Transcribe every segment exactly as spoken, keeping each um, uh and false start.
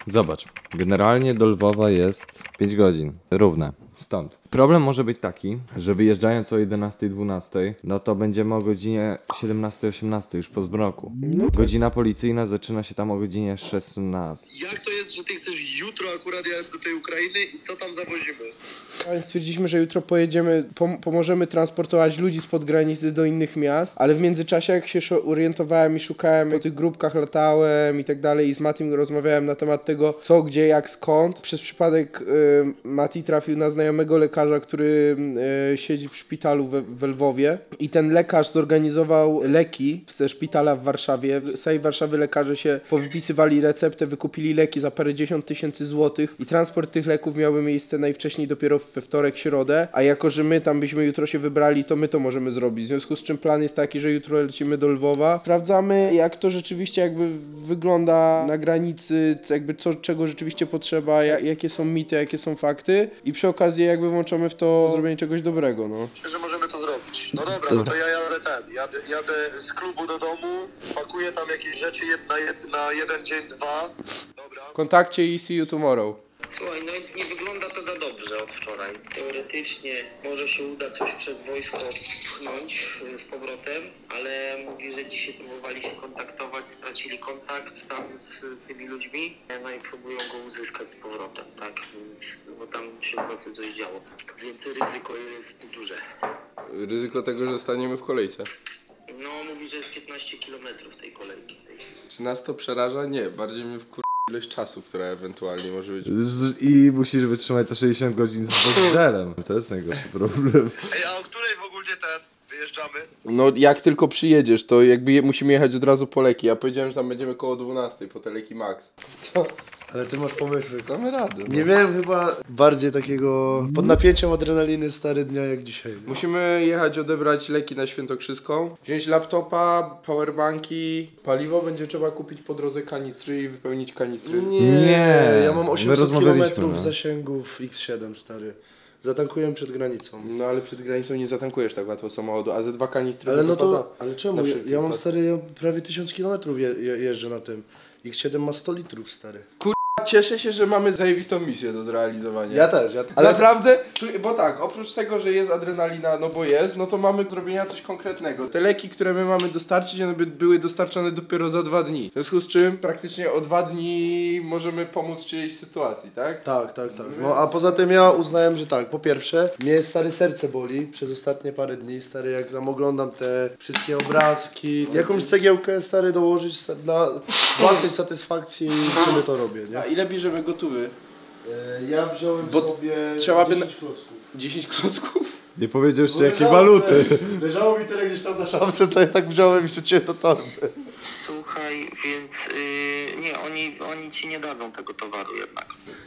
Zobacz, generalnie do Lwowa jest pięć godzin, równe, stąd. Problem może być taki, że wyjeżdżając o jedenastej dwunastej, no to będziemy o godzinie siedemnastej osiemnastej już po zmroku. No tak. Godzina policyjna zaczyna się tam o godzinie szesnastej. Jak to jest, że ty chcesz jutro akurat jechać do tej Ukrainy i co tam zawozimy? Ale stwierdziliśmy, że jutro pojedziemy, pom pomożemy transportować ludzi spod granicy do innych miast, ale w międzyczasie jak się orientowałem i szukałem, po tych grupkach latałem i tak dalej i z Matim rozmawiałem na temat tego co, gdzie, jak, skąd. Przez przypadek y, Mati trafił na znajomego lekarza, który y, siedzi w szpitalu we, we Lwowie i ten lekarz zorganizował leki ze szpitala w Warszawie. W całej Warszawie lekarze się powypisywali receptę, wykupili leki za parędziesiąt tysięcy złotych i transport tych leków miałby miejsce najwcześniej dopiero we wtorek, środę, a jako, że my tam byśmy jutro się wybrali, to my to możemy zrobić. W związku z czym plan jest taki, że jutro lecimy do Lwowa. Sprawdzamy, jak to rzeczywiście jakby wygląda na granicy, jakby co, czego rzeczywiście potrzeba, jak, jakie są mity, jakie są fakty i przy okazji jakby włączamy w to zrobienie czegoś dobrego, no. Myślę, że możemy to zrobić. No dobra, dobra. No to ja jadę ten, jadę, jadę z klubu do domu, pakuję tam jakieś rzeczy na, jed, na jeden dzień, dwa. Dobra. W kontakcie i see you tomorrow. Słuchaj, no nie wygląda to za dobrze od wczoraj. Teoretycznie może się uda coś przez wojsko pchnąć z powrotem, ale mówi, że dzisiaj próbowali się kontaktować, stracili kontakt tam z tymi ludźmi, no i próbują go uzyskać z powrotem, tak? Więc, bo tam się w nocy coś działo. Więc ryzyko jest duże. Ryzyko tego, że staniemy w kolejce. No, mówi, że jest piętnaście kilometrów tej kolejki. Czy nas to przeraża? Nie, bardziej mnie wkur... ilość czasu, która ewentualnie może być. I musisz wytrzymać te sześćdziesiąt godzin z boxerem. To jest najgorszy problem. Ej, a o której w ogóle ten wyjeżdżamy? No jak tylko przyjedziesz, to jakby je, musimy jechać od razu po leki. Ja powiedziałem, że tam będziemy koło dwunastej, po te leki max. Co? Ale ty masz pomysły. Damy radę. No. Nie miałem chyba bardziej takiego pod napięciem adrenaliny stary dnia jak dzisiaj. Nie? Musimy jechać odebrać leki na Świętokrzyską, wziąć laptopa, powerbanki, paliwo będzie trzeba kupić po drodze kanistry i wypełnić kanistry. Nie, Nie, ja mam my osiemset rozmawialiśmy, kilometrów no. zasięgu w X siedem stary. Zatankuję przed granicą. No ale przed granicą nie zatankujesz tak łatwo samochodu, a ze dwa kanistry... Ale no to, pada ale czemu? na Ja, wszelki ja mam wypadek. stary, ja prawie tysiąc kilometrów je, je, jeżdżę na tym. X siedem ma sto litrów stary. Cieszę się, że mamy zajebistą misję do zrealizowania. Ja też, ja Ale naprawdę, bo tak, oprócz tego, że jest adrenalina, no bo jest, no to mamy do zrobienia coś konkretnego. Te leki, które my mamy dostarczyć, one by były dostarczone dopiero za dwa dni. W związku z czym praktycznie o dwa dni możemy pomóc czyjejś sytuacji, tak? Tak, tak, tak. No a poza tym ja uznałem, że tak, po pierwsze, mnie stary serce boli przez ostatnie parę dni, stary, jak tam oglądam te wszystkie obrazki, jakąś cegiełkę stary dołożyć stary, dla własnej satysfakcji, sobie to robię, nie? A ile bierzemy gotówy? E, ja wziąłem Bo sobie trzeba by dziesięć klocków. dziesięć klocków? Nie powiedział jeszcze Bo jakie leżało waluty. te- Leżało mi tyle gdzieś tam na szafce, to ja tak wziąłem i rzuciłem do torby. Słuchaj, więc yy, nie, oni, oni ci nie dadzą tego towaru jednak.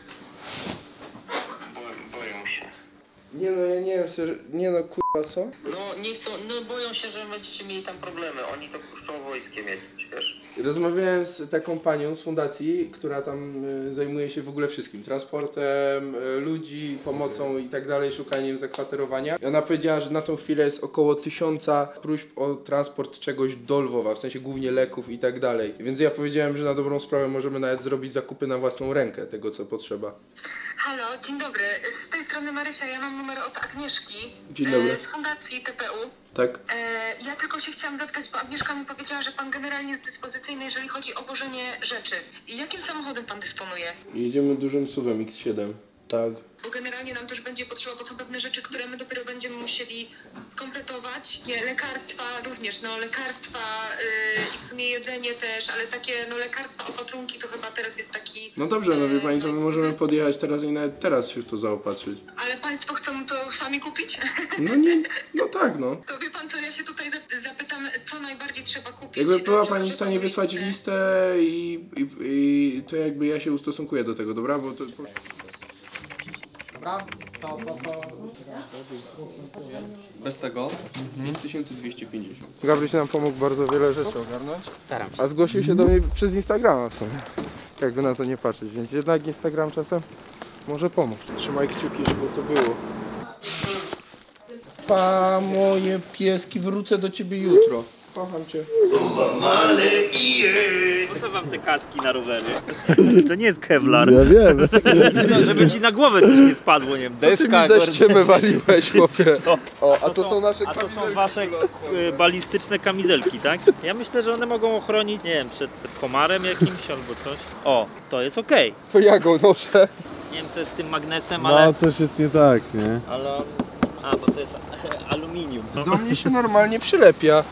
Bo, boją się. Nie no, ja nie wiem, ser... nie no, kurwa, co? No nie chcą, no boją się, że będziecie mieli tam problemy. Oni to puszczą wojskiem jakimś, wiesz. Rozmawiałem z taką panią z fundacji, która tam y, zajmuje się w ogóle wszystkim. Transportem y, ludzi, pomocą i tak dalej, szukaniem zakwaterowania. I ona powiedziała, że na tą chwilę jest około tysiąca próśb o transport czegoś do Lwowa, w sensie głównie leków i tak dalej. Więc ja powiedziałem, że na dobrą sprawę możemy nawet zrobić zakupy na własną rękę tego, co potrzeba. Halo, dzień dobry. Z tej strony Marysia, ja mam numer od Agnieszki. Dzień dobry. e, Z fundacji T P U. Tak? E, Ja tylko się chciałam zapytać, bo Agnieszka mi powiedziała, że pan generalnie jest dyspozycyjny, jeżeli chodzi o wożenie rzeczy. I jakim samochodem pan dysponuje? Jedziemy dużym suwem X siedem. Tak. Bo generalnie nam też będzie potrzeba, bo są pewne rzeczy, które my dopiero będziemy musieli skompletować. Nie, lekarstwa również, no lekarstwa yy, i w sumie jedzenie też, ale takie no lekarstwa, opatrunki to chyba teraz jest taki... No dobrze, no wie pani co, my yy, możemy podjechać teraz i nawet teraz się w to zaopatrzyć. Ale państwo chcą to sami kupić? No nie, no tak no. To wie pan co, ja się tutaj zap- zapytam, co najbardziej trzeba kupić. Jakby była Dobrze, pani w może stanie pan wysłać listę? listę i, i, i to jakby ja się ustosunkuję do tego, dobra? Bo to... Dobra, to, to, to... Bez tego? pięć tysięcy dwieście pięćdziesiąt. Gabryś nam pomógł bardzo wiele rzeczy ogarnąć. Staram się. A zgłosił się do mnie przez Instagrama w sumie. Jakby na to nie patrzeć, więc jednak Instagram czasem może pomóc. Trzymaj kciuki, żeby to było. Pa, moje pieski, wrócę do ciebie jutro. Kocham cię. Po co wam te kaski na rowery? To nie jest kevlar. Ja wiem. Żeby ci na głowę coś nie spadło, nie wiem, Co ty deska, mi ze ściemy waliłeś, chłopie? Co? O, a to są nasze A to są kamizelki wasze kulotwoje. y, balistyczne kamizelki, tak? Ja myślę, że one mogą ochronić, nie wiem, przed komarem jakimś albo coś. O, to jest okej. To ja go noszę. Nie wiem co jest z tym magnesem, ale... No coś jest nie tak, nie? ale on... A, bo to jest aluminium. Do mnie się normalnie przylepia.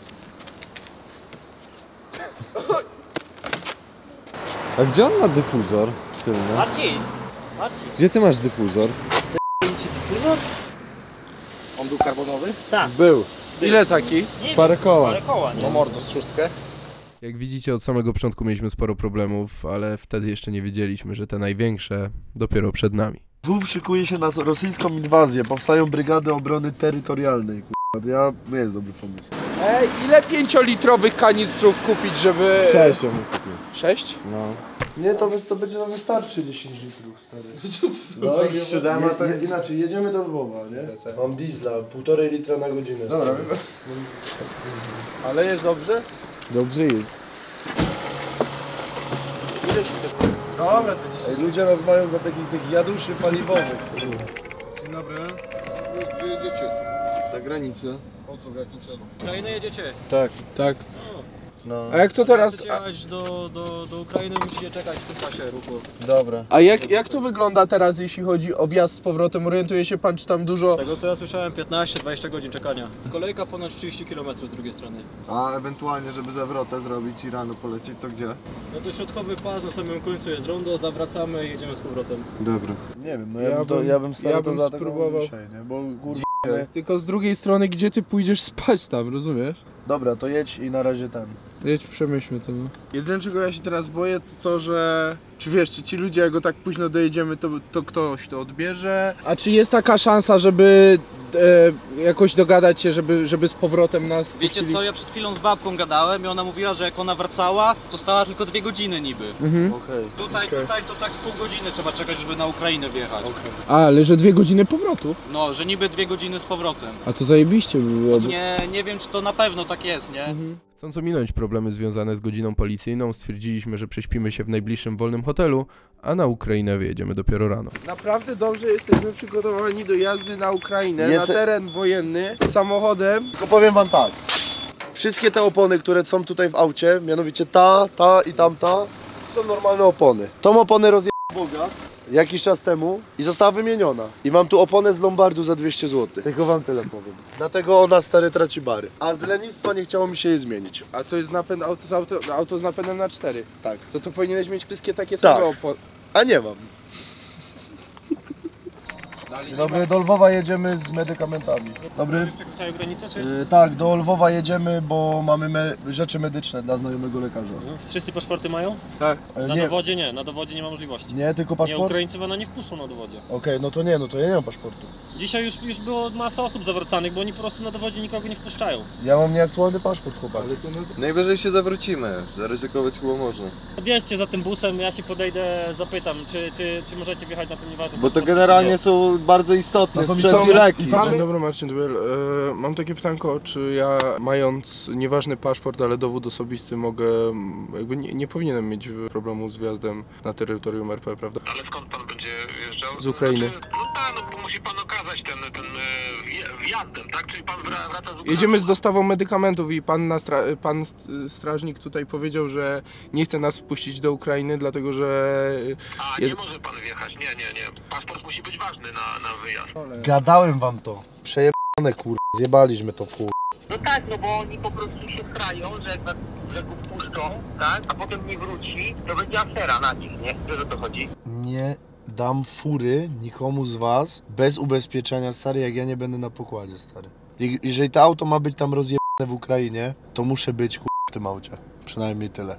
A gdzie on ma dyfuzor? Tylny? Marcin! Marcin! Gdzie ty masz dyfuzor? Ci dyfuzor? On był karbonowy? Tak. Był. Ile taki? Nie Parę wiem, koła. Parę koła, nie? mordo z szóstkę. Jak widzicie, od samego początku mieliśmy sporo problemów, ale wtedy jeszcze nie wiedzieliśmy, że te największe dopiero przed nami. W W szykuje się na rosyjską inwazję, powstają brygady obrony terytorialnej, kurwa. Ja, nie jest dobry pomysł. Ej, ile pięciolitrowych kanistrów kupić, żeby... Sześć ją kupił. Sześć? No. Nie, to, wys- to będzie nam wystarczy dziesięć litrów, stary. No i siódema to... Je, je, inaczej, jedziemy do Lwowa, nie? Mam diesla, półtorej litra na godzinę. Dobra, ale jest dobrze? Dobrze jest. Ile się to... Dobra, to dzisiaj... Ej, ludzie nas mają za takich tych jaduszy paliwowych. Dzień dobry. Gdzie jedziecie? Na granicę. Po co, w jakim celu? Ukrainę jedziecie? Tak. Tak. No. A jak to teraz... Chcecie jechać do, do, do Ukrainy, musicie czekać w tym pasie ruchu. Dobra. A jak, jak to wygląda teraz, jeśli chodzi o wjazd z powrotem? Orientuje się pan, czy tam dużo... Z tego co ja słyszałem, piętnaście dwadzieścia godzin czekania. Kolejka ponad trzydzieści kilometrów z drugiej strony. A ewentualnie, żeby zawrotę zrobić i rano polecieć, to gdzie? No to środkowy pas, na samym końcu jest rondo, zawracamy i jedziemy z powrotem. Dobra. Nie wiem, no Ja ja, bym to, bym- ja bym stary ja to bym zaatakował spróbował. dzisiaj, nie? Bo kurwa... Tylko z drugiej strony, gdzie ty pójdziesz spać tam, rozumiesz? Dobra, to jedź i na razie ten. Jedź, przemyślmy to, no. Jedyne, czego ja się teraz boję, to to, że... Czy wiesz, czy ci ludzie, jak go tak późno dojedziemy, to, to ktoś to odbierze? A czy jest taka szansa, żeby e, jakoś dogadać się, żeby, żeby z powrotem nas Wiecie puścili? co, ja przed chwilą z babką gadałem i ona mówiła, że jak ona wracała, to stała tylko dwie godziny niby. Mhm. Okej. Tutaj, Okej. tutaj to tak z pół godziny trzeba czekać, żeby na Ukrainę wjechać. A, ale że dwie godziny powrotu? No, że niby dwie godziny z powrotem. A to zajebiście było. Nie, nie wiem czy to na pewno tak jest, nie? Mhm. Chcąc ominąć problemy związane z godziną policyjną, stwierdziliśmy, że prześpimy się w najbliższym wolnym hotelu, a na Ukrainę wyjedziemy dopiero rano. Naprawdę dobrze jesteśmy przygotowani do jazdy na Ukrainę, Jest- na teren wojenny, z samochodem. Tylko powiem wam tak. Wszystkie te opony, które są tutaj w aucie, mianowicie ta, ta i tamta, są normalne opony. Tą oponę rozjechał Bogas jakiś czas temu i została wymieniona. I mam tu oponę z Lombardu za dwieście złotych. Tylko wam tyle powiem. Dlatego ona stary traci bary. A z lenistwa nie chciało mi się jej zmienić. A to jest napęd, auto, z auto, auto z napędem na cztery. Tak. To to powinieneś mieć wszystkie takie Tak. same opony. A nie mam. Dobry, do Lwowa jedziemy z medykamentami. Dobry. Przekraczają granicę, czy? Yy, tak, do Lwowa jedziemy, bo mamy me rzeczy medyczne dla znajomego lekarza. Wszyscy paszporty mają? Tak. E, Na nie, dowodzie nie, na dowodzie nie ma możliwości. nie, tylko Nie, paszport? Ukraińcy wana nie wpuszczą na dowodzie. Okej, no to nie, no to ja nie mam paszportu. Dzisiaj już, już było masa osób zawracanych, bo oni po prostu na dowodzie nikogo nie wpuszczają. Ja mam nieaktualny paszport, chłopak. Ale to no, Najwyżej się zawrócimy. Zaryzykować chyba można. Odjedźcie za tym busem, ja się podejdę, zapytam, czy, czy, czy możecie wjechać na ten nieważny Bo to paszport, generalnie czy są bardzo istotne No to mi sprzęt co- i leki. Dzień dobry, Marcin Duel. E, mam takie pytanko, czy ja mając nieważny paszport, ale dowód osobisty mogę, m, jakby nie, nie powinienem mieć problemu z wjazdem na terytorium R P, prawda? Ale skąd pan będzie wjeżdżał? Z Ukrainy. Znaczy, no tak, no bo musi pan okazać ten, ten e, wje- wjazdem, tak? Czyli pan wra- wraca z Ukrainy. Jedziemy z dostawą medykamentów i pan, na stra- pan st- strażnik tutaj powiedział, że nie chce nas wpuścić do Ukrainy, dlatego że... A, jest- nie może pan wjechać, nie, nie, nie. Paszport musi być ważny na, na wyjazd. Gadałem wam to. Przejebane, kur... Zjebaliśmy to, kur... No tak, no bo oni po prostu się krają, że jak, na- że go wpuszczą, tak, a potem nie wróci, to będzie afera na nich, nie? Wiesz o to chodzi? Nie dam fury nikomu z was bez ubezpieczenia, stary, jak ja nie będę na pokładzie, stary. Je- Jeżeli to auto ma być tam rozjebane w Ukrainie, to muszę być, kur... w tym aucie. Przynajmniej tyle.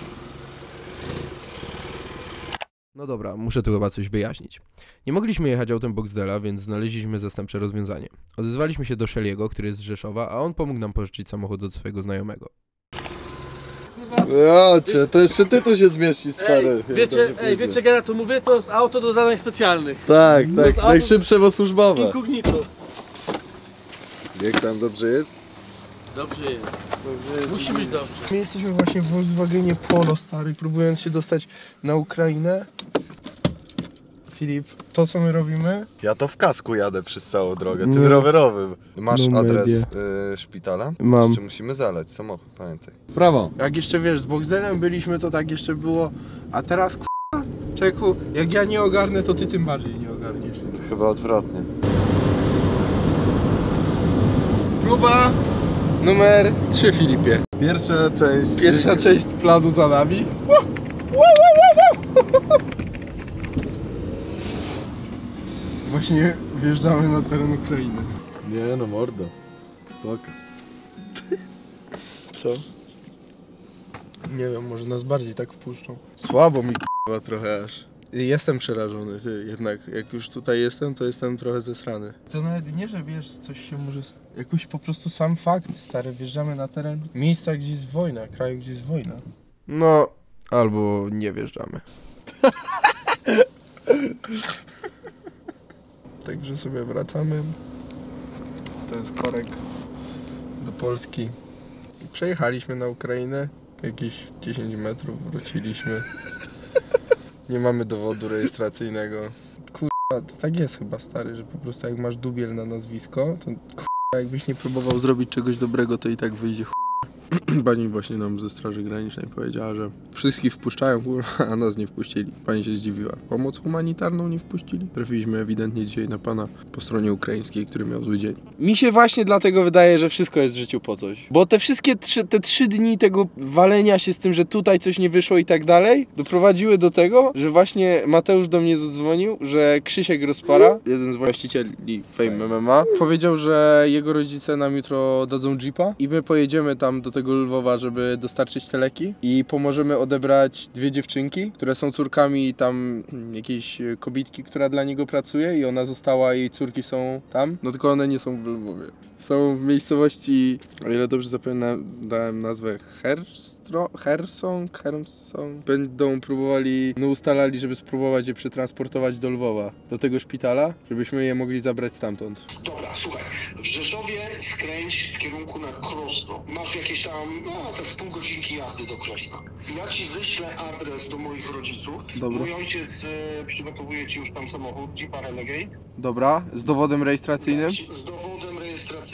No dobra, muszę tu chyba coś wyjaśnić. Nie mogliśmy jechać autem Boxdela, więc znaleźliśmy zastępcze rozwiązanie. Odezwaliśmy się do Szeliego, który jest z Rzeszowa, a on pomógł nam pożyczyć samochód od swojego znajomego. Jocie, to jeszcze ty tu się zmieścisz, stary. Ej, wiecie, ej, wiecie, jak ja tu mówię, to jest auto do zadań specjalnych. Tak, To tak, jest najszybsze, bo służbowe. Incognito. Jak tam dobrze jest? Dobrze jest. Dobrze jest. Musi być dobrze. My jesteśmy właśnie w Volkswagenie Polo, stary, próbując się dostać na Ukrainę. Filip, to co my robimy? Ja to w kasku jadę przez całą drogę, tym No. rowerowym. Masz No adres media. y, szpitala? Mam. Jeszcze musimy zalać samochód, pamiętaj. Prawo. Jak jeszcze wiesz, z Boxdelem byliśmy, to tak jeszcze było, a teraz k***a, czeku, jak ja nie ogarnę, to ty tym bardziej nie ogarniesz. Chyba odwrotnie. Próba numer trzy, Filipie. Pierwsza część. Pierwsza część planu za nami. Wow, wow, wow, wow. Właśnie wjeżdżamy na teren Ukrainy. Nie no mordo. Spoko. Co? Nie wiem, może nas bardziej tak wpuszczą. Słabo mi k***a trochę aż. Jestem przerażony, ty, jednak jak już tutaj jestem, to jestem trochę zesrany. To nawet nie, że wiesz, coś się może... Jakoś po prostu sam fakt, stary, wjeżdżamy na teren miejsca, gdzie jest wojna, kraju, gdzie jest wojna. No, albo nie wjeżdżamy. Także sobie wracamy. To jest korek do Polski. Przejechaliśmy na Ukrainę, jakieś dziesięć metrów wróciliśmy. Nie mamy dowodu rejestracyjnego. Kurwa, to tak jest chyba, stary, że po prostu jak masz dubiel na nazwisko, to kurwa, jakbyś nie próbował zrobić czegoś dobrego, to i tak wyjdzie chuj. Pani właśnie nam ze Straży Granicznej powiedziała, że wszystkich wpuszczają, kurwa, a nas nie wpuścili. Pani się zdziwiła. Pomoc humanitarną nie wpuścili? Trafiliśmy ewidentnie dzisiaj na pana po stronie ukraińskiej, który miał zły dzień. Mi się właśnie dlatego wydaje, że wszystko jest w życiu po coś. Bo te wszystkie trzy, te trzy dni tego walenia się z tym, że tutaj coś nie wyszło i tak dalej, doprowadziły do tego, że właśnie Mateusz do mnie zadzwonił, że Krzysiek Rozpara, jeden z właścicieli Fame M M A, powiedział, że jego rodzice nam jutro dadzą jeepa i my pojedziemy tam do tego Lwowa, żeby dostarczyć te leki i pomożemy odebrać dwie dziewczynki, które są córkami tam jakiejś kobitki, która dla niego pracuje i ona została, jej córki są tam, no tylko one nie są w Lwowie. Są w miejscowości, o ile dobrze zapamiętałem nazwę, Herstro, Hersong, Hersong. Będą próbowali, no ustalali, żeby spróbować je przetransportować do Lwowa, do tego szpitala, żebyśmy je mogli zabrać stamtąd. Dobra, słuchaj, w Rzeszowie skręć w kierunku na Krosno. Masz jakieś tam, no to z pół godzinki jazdy do Krosna. Ja ci wyślę adres do moich rodziców. Dobra. Mój ojciec e, przygotowuje ci już tam samochód, Jeepa Renegade. Dobra, z dowodem rejestracyjnym? Z dowodem rejestracyjnym.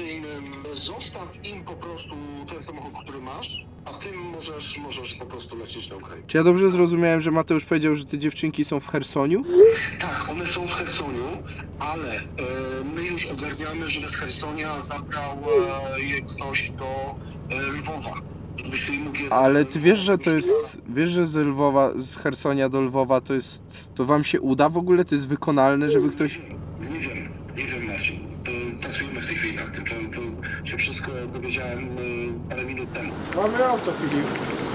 Zostaw im po prostu ten samochód, który masz, a tym możesz, możesz po prostu lecieć na Ukrainę. Czy ja dobrze zrozumiałem, że Mateusz powiedział, że te dziewczynki są w Chersoniu? Tak, one są w Chersoniu, ale e, my już ogarniamy, żeby z Chersonia zabrał e, je ktoś do e, Lwowa. Żebyś ty mógł je Ale ty wiesz, że to jest, wiesz, że z Lwowa, z Chersonia do Lwowa to jest, to wam się uda w ogóle? To jest wykonalne, żeby ktoś... Nie wiem, nie wiem Marcin. To pracujemy w tej chwili nad tym, to, to się wszystko dowiedziałem e, parę minut temu. Mamy auto, Filip.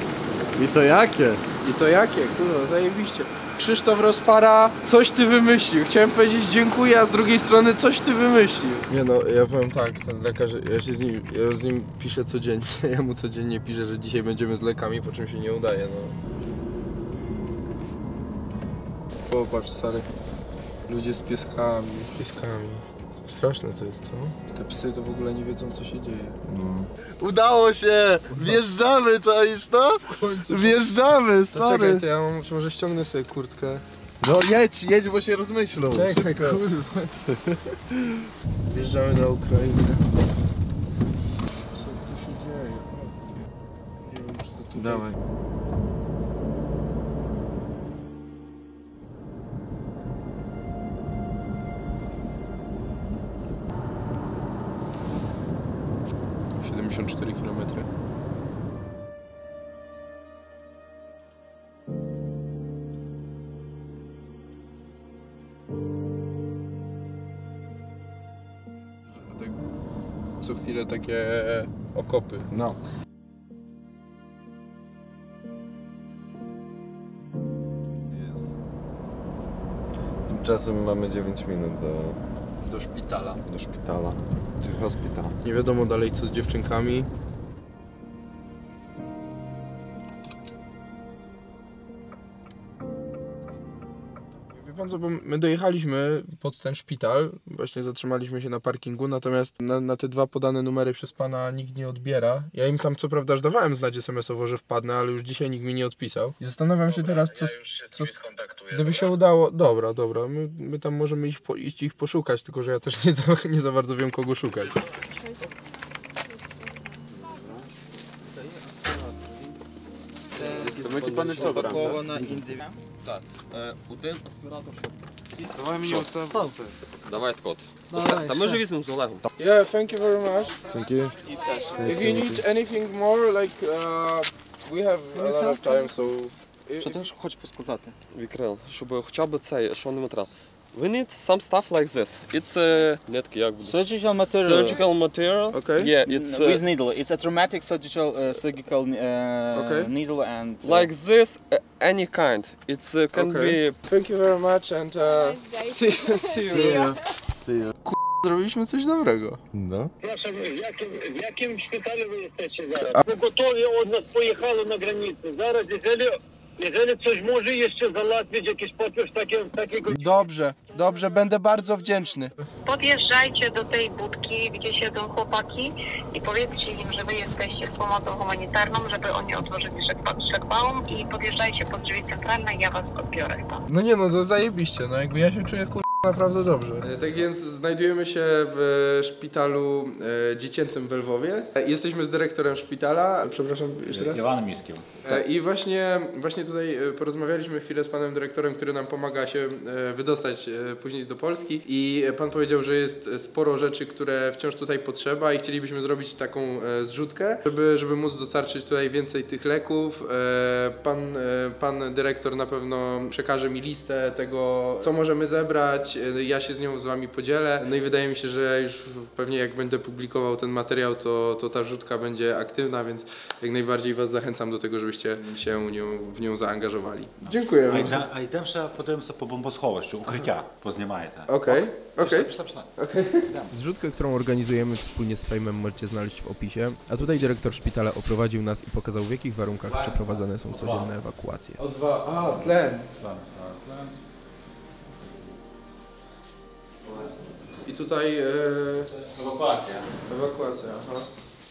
I to jakie? I to jakie? Kurwa, zajebiście. Krzysztof Rozpara, coś ty wymyślił. Chciałem powiedzieć dziękuję, a z drugiej strony coś ty wymyślił. Nie no, ja powiem tak, ten lekarz, ja się z nim, ja z nim piszę codziennie. Ja mu codziennie piszę, że dzisiaj będziemy z lekami, po czym się nie udaje, no. Popatrz, stary. Ludzie z pieskami, z pieskami. Straszne to jest, co? Te psy to w ogóle nie wiedzą, co się dzieje. No. Udało się! Wjeżdżamy, czaisz to? W końcu. Wjeżdżamy, To stary! czekaj, to ja mam, może ściągnę sobie kurtkę. No jedź, jedź, bo się rozmyślą. Czekaj, kurwa. Wjeżdżamy na Ukrainę. Co tu się dzieje? Nie wiem, czy to tutaj... Dawaj. siedemdziesiąt cztery kilometry. Tak, co chwilę takie okopy. No. Tymczasem mamy dziewięć minut do, Do szpitala. do szpitala. Czy hospitala. Nie wiadomo dalej co z dziewczynkami. pan co, bo my dojechaliśmy pod ten szpital, właśnie zatrzymaliśmy się na parkingu, natomiast na, na te dwa podane numery przez pana nikt nie odbiera. Ja im tam co prawda aż dawałem znać es em esowo, że wpadnę, ale już dzisiaj nikt mi nie odpisał. I zastanawiam się teraz, co, co gdyby się udało. Dobra, dobra, my, my tam możemy iść, po, iść ich poszukać, tylko że ja też nie za, nie za bardzo wiem, kogo szukać. To będzie pan jeszcze Запакована індивідуально. Так, е, один аспіратор, щоб... Давай мені оце. Став. Давай код. Давай, Та ми вже візьмемо з Олегом. Yeah, thank you very much. Thank you. If you need anything more, like, uh, we have a lot of time, so... Що ти хочеш сказати? Вікрил, щоб хоча б цей, що не матеріал. We need some stuff like this. It's a нитки, як буде? Surgical material. Surgical material. Okay. Yeah, it's uh, With needle. It's a traumatic surgical uh, surgical uh, Okay. needle and... Uh, like this, uh, any kind. It's uh, can Okay. be. Thank you very much and uh, see, see you. See you. Zrobiliśmy coś dobrego. No. Прошу, в яким, в яким шпиталі ви jesteście зараз? Ми готові, от нас поїхали на границю. Зараз, jeżeli, jeżeli coś może jeszcze załatwić, jakiś podpis takie, takiego... Dobrze, dobrze, będę bardzo wdzięczny. Podjeżdżajcie do tej budki, gdzie siedzą chłopaki i powiedzcie im, że wy jesteście z pomocą humanitarną, żeby oni otworzyli szlagbaum i podjeżdżajcie pod drzwi centralne i ja was odbiorę stąd. No nie no, to zajebiście, no jakby ja się czuję kur... naprawdę dobrze. Tak więc znajdujemy się w szpitalu e, dziecięcym w Lwowie. E, jesteśmy z dyrektorem szpitala, przepraszam jeszcze raz. Iwanem Miskiem. E, I właśnie, właśnie tutaj e, porozmawialiśmy chwilę z panem dyrektorem, który nam pomaga się e, wydostać e, później do Polski i pan powiedział, że jest sporo rzeczy, które wciąż tutaj potrzeba i chcielibyśmy zrobić taką e, zrzutkę, żeby, żeby móc dostarczyć tutaj więcej tych leków. E, pan, e, pan dyrektor na pewno przekaże mi listę tego, co możemy zebrać. Ja się z nią z wami podzielę. No i wydaje mi się, że już pewnie jak będę publikował ten materiał, to, to ta rzutka będzie aktywna, więc jak najbardziej was zachęcam do tego, żebyście się nią, в nią zaangażowali. Dziękuję. А йдемо, а йдемо ще подивимося по бомбосховищу, укриття познімаєте. Okej, okej. Пішла, пішла. Okej. Zrzutkę, którą organizujemy wspólnie z Fejmem, możecie znaleźć w opisie, a tutaj dyrektor szpitala oprowadził nas i pokazał, w jakich warunkach przeprowadzane są codzienne ewakuacje. O dwa, a tlen. I tutaj e, Евакуація. ewakuacja, aha.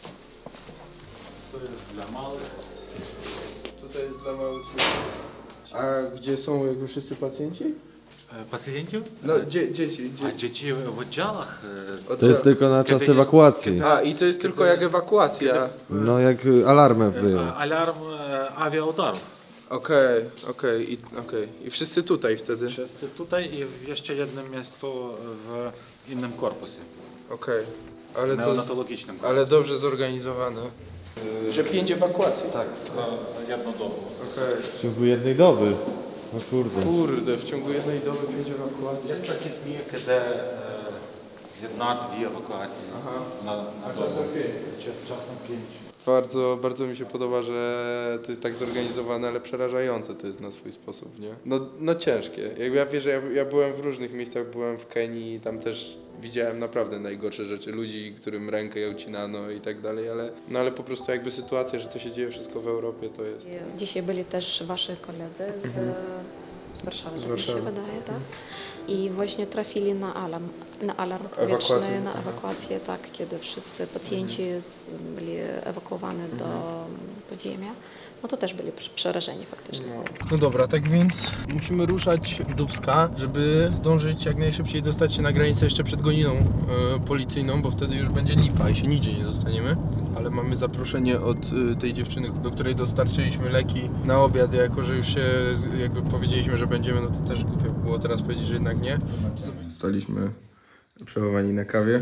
To jest dla małych. Tutaj jest dla małych. A gdzie są jakby wszyscy pacjenci? Pacjentів? No, dzie, dzieci. А Dzie dzieci w oddziałach? To jest tylko na czas ewakuacji. A, i to jest tylko jak ewakuacja. No jak alarmy były. Alarm awiaudarów. Okej, okej, i okej. I wszyscy tutaj wtedy. Wszyscy tutaj i w jeszcze jednym miejscu w innym korpusie. Okej. Ale to. Neonatologicznym korpusie. Ale dobrze zorganizowane. Że pięć ewakuacji? Tak, za, za jedną dobę. Okej. W ciągu jednej doby. O kurde. Kurde, w ciągu jednej doby pięć ewakuacji. Jest takie dni, kiedy e, jedna, dwie ewakuacje Aha. na, na A dobę. czasem pięć. Czasem pięć. Bardzo, bardzo mi się podoba, że to jest tak zorganizowane, ale przerażające to jest na swój sposób, nie? No, no ciężkie. Jakby ja wiesz, że ja, ja byłem w różnych miejscach, byłem w Kenii, tam też widziałem naprawdę najgorsze rzeczy, ludzi, którym rękę ją ucinano i tak dalej, ale, no ale po prostu jakby sytuacja, że to się dzieje wszystko w Europie, to jest... Dzisiaj byli też wasi koledzy z, Mhm. z Warszawy, Z tak mi się Warszawy. wydaje, tak? I właśnie trafili na alarm, na alarm Ewakuację, powietrzny, na aha. ewakuację, tak, kiedy wszyscy pacjenci z, byli ewakuowani do podziemia. No to też byli prze- przerażeni faktycznie. No. no dobra, tak więc musimy ruszać do Dubska, żeby zdążyć jak najszybciej dostać się na granicę jeszcze przed goniną e, policyjną, bo wtedy już będzie lipa i się nigdzie nie dostaniemy. Ale mamy zaproszenie od e, tej dziewczyny, do której dostarczyliśmy leki na obiad, jako że już się z- jakby powiedzieliśmy, że będziemy, no to też głupio by było teraz powiedzieć, że jednak nie. Zostaliśmy przechowani na kawie.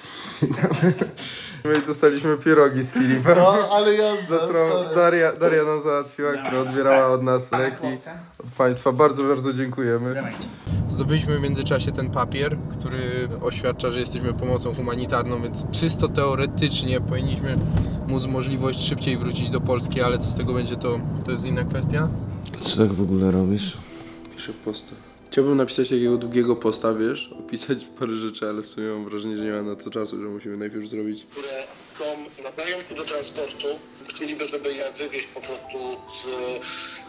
My dostaliśmy pierogi z Filipem. No, ale jazda, stary. Daria, Daria nam załatwiła, która odbierała od nas leki. Od Państwa bardzo, bardzo dziękujemy. Zdobyliśmy w międzyczasie ten papier, który oświadcza, że jesteśmy pomocą humanitarną, więc czysto teoretycznie powinniśmy móc możliwość szybciej wrócić do Polski, ale co z tego będzie, to, to jest inna kwestia. Co tak w ogóle robisz? Piszę posta. Chciałbym napisać takiego długiego posta, wiesz, opisać parę rzeczy, ale w sumie mam wrażenie, że nie ma na to czasu, że musimy najpierw zrobić. które są, nadają się do transportu. Chcieliby, żeby je wywieźć po prostu z,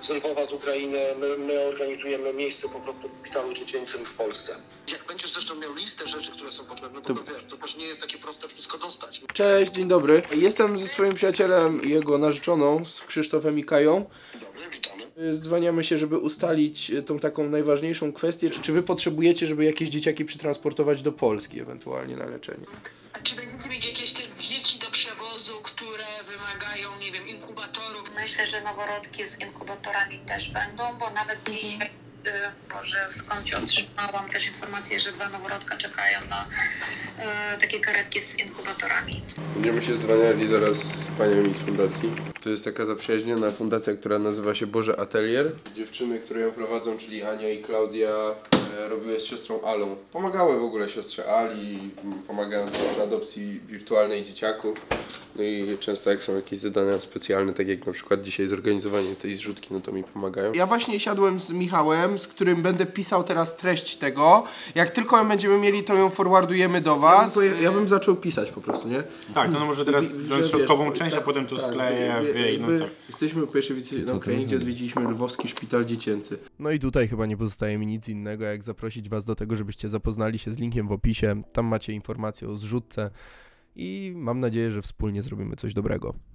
z Lwowa, z Ukrainy, my, my organizujemy miejsce po prostu w szpitalu dziecięcym w Polsce. Jak będziesz zresztą miał listę rzeczy, które są potrzebne, bo to, to wiesz, to też nie jest takie proste wszystko dostać. Cześć, dzień dobry. Jestem ze swoim przyjacielem i jego narzeczoną, z Krzysztofem i Kają. Dobry, witamy. Dzwaniamy się, żeby ustalić tą taką najważniejszą kwestię, czy, czy wy potrzebujecie, żeby jakieś dzieciaki przetransportować do Polski ewentualnie na leczenie. A czy będziecie mieć jakieś też dzieci do przewozu, które wymagają, nie wiem, inkubatorów? Myślę, że noworodki z inkubatorami też będą, bo nawet dzisiaj, y, Boże, skądś otrzymałam też informację, że dwa noworodka czekają na y, takie karetki z inkubatorami. Będziemy się dzwaniali zaraz z paniami z fundacji. To jest taka zaprzyjaźniona fundacja, która nazywa się Boże Atelier. Dziewczyny, które ją prowadzą, czyli Ania i Klaudia, e, robiły z siostrą Alą. Pomagały w ogóle siostrze Ali, pomagają w adopcji wirtualnej dzieciaków. No i często jak są jakieś zadania specjalne, tak jak na przykład dzisiaj zorganizowanie tej zrzutki, no to mi pomagają. Ja właśnie siadłem z Michałem, z którym będę pisał teraz treść tego. Jak tylko ją będziemy mieli, to ją forwardujemy do was. Ja bym, ja bym zaczął pisać po prostu, nie? Tak, to no może teraz wziąć środkową wiesz, część, tak, a potem to tak, skleję wie- w wie- jedną jakby całość. Jesteśmy po pierwszej wizycie na Ukrainie, gdzie odwiedziliśmy Lwowski Szpital Dziecięcy. No i tutaj chyba nie pozostaje mi nic innego, jak zaprosić was do tego, żebyście zapoznali się z linkiem w opisie. Tam macie informacje o zrzutce i mam nadzieję, że wspólnie zrobimy coś dobrego.